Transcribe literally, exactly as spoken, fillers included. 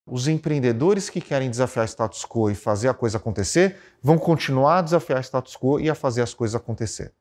Os empreendedores que querem desafiar status quo e fazer a coisa acontecer vão continuar a desafiar status quo e a fazer as coisas acontecer.